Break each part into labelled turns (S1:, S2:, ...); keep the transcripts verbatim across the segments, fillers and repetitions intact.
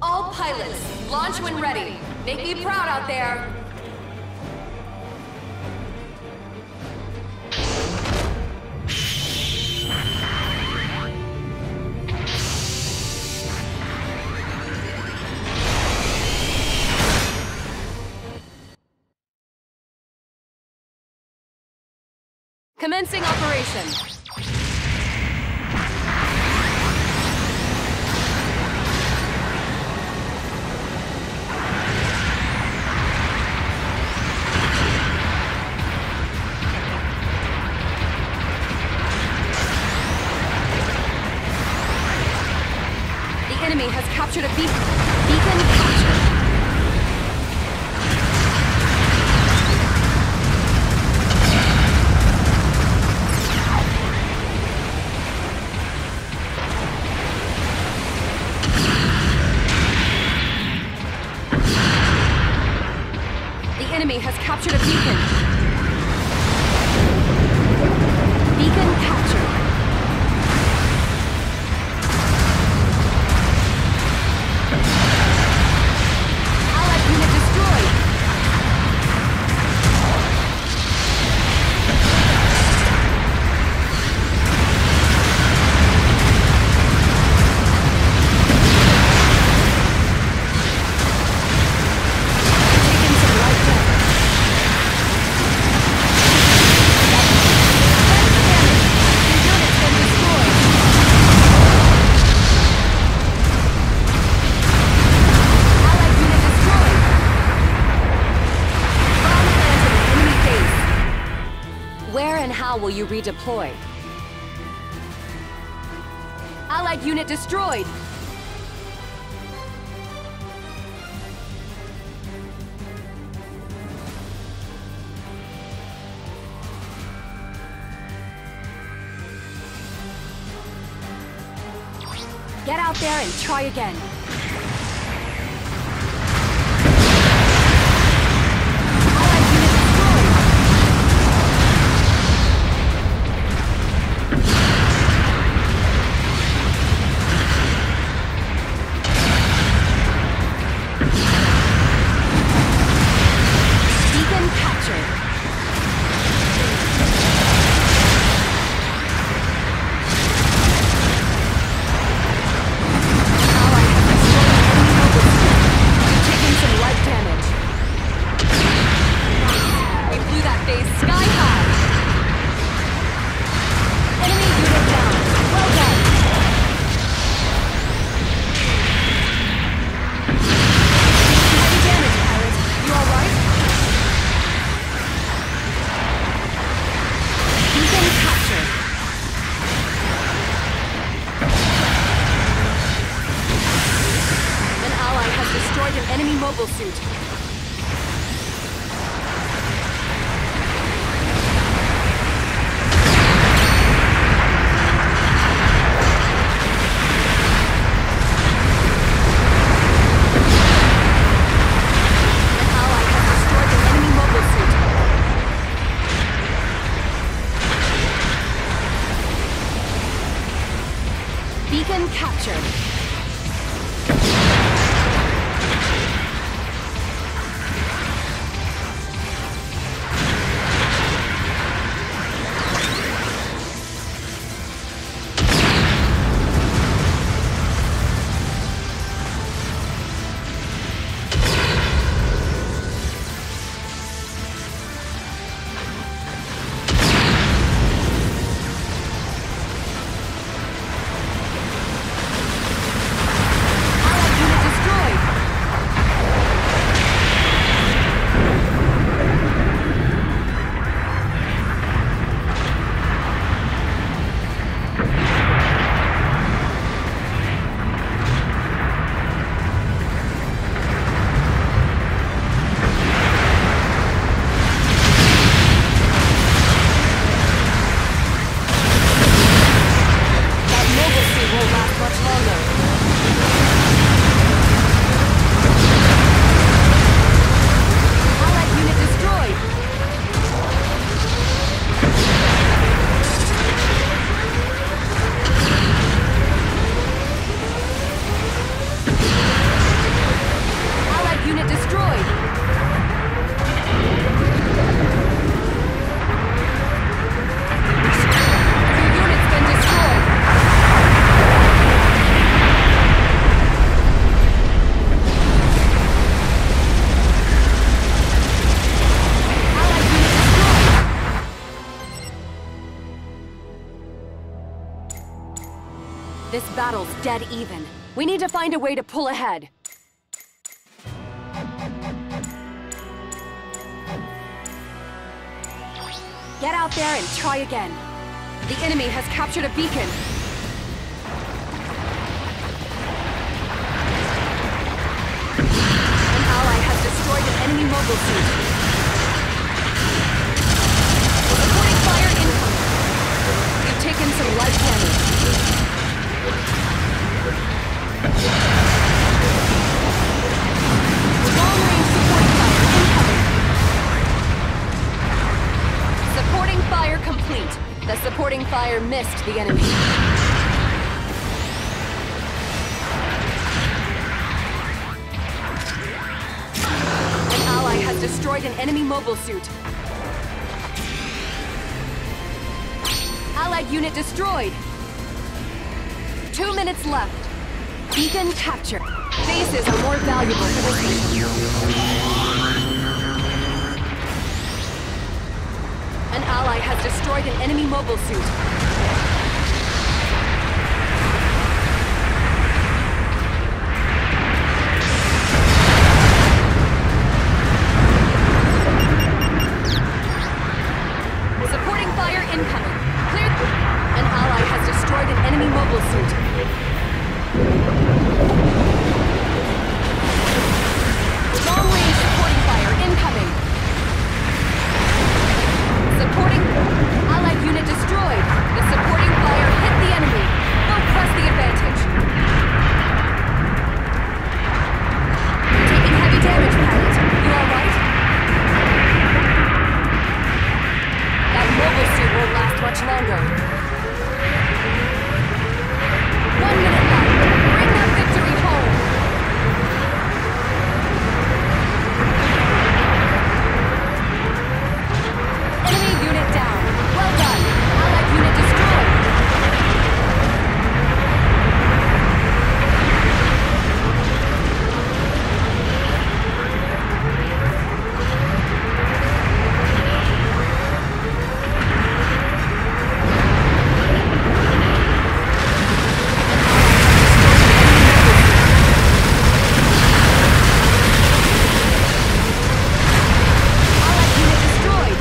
S1: All pilots, launch when ready. Make me proud out there. Commencing operation. The enemy has captured a beacon. Beacon captured. The enemy has captured a beacon. Beacon captured. Allied unit destroyed. Taking some light damage. Where and how will you redeploy? Allied unit destroyed! Get out there and try again. Enemy mobile suit. Beacon captured. This battle's dead even. We need to find a way to pull ahead. Get out there and try again. The enemy has captured a beacon. An ally has destroyed an enemy mobile suit. Supporting fire incoming. You've taken some light damage. Long-range supporting fire incoming. Supporting fire complete. The supporting fire missed the enemy. An ally has destroyed an enemy mobile suit. Allied unit destroyed. Two minutes left. Beacon captured. Bases are more valuable for this mission. An ally has destroyed an enemy mobile suit. Supporting fire incoming. Clear. An ally has destroyed an enemy mobile suit. Long-range supporting fire incoming. Supporting... Allied unit destroyed. The supporting fire hit the enemy. Don't press the advantage. You're taking heavy damage, pilot. You alright? That mobile suit won't last much longer. One minute left. Bring that victory home. Enemy unit down. Well done. Allied unit destroyed. Allied unit destroyed.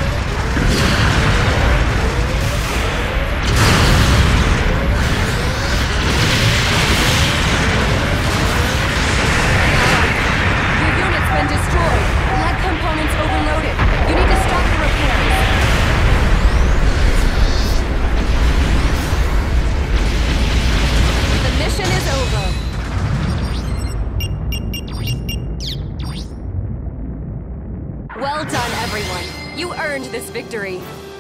S1: Your unit's been destroyed. Lead components overloaded. You need to stop the repairs. The mission is over. Well done, everyone. You earned this victory.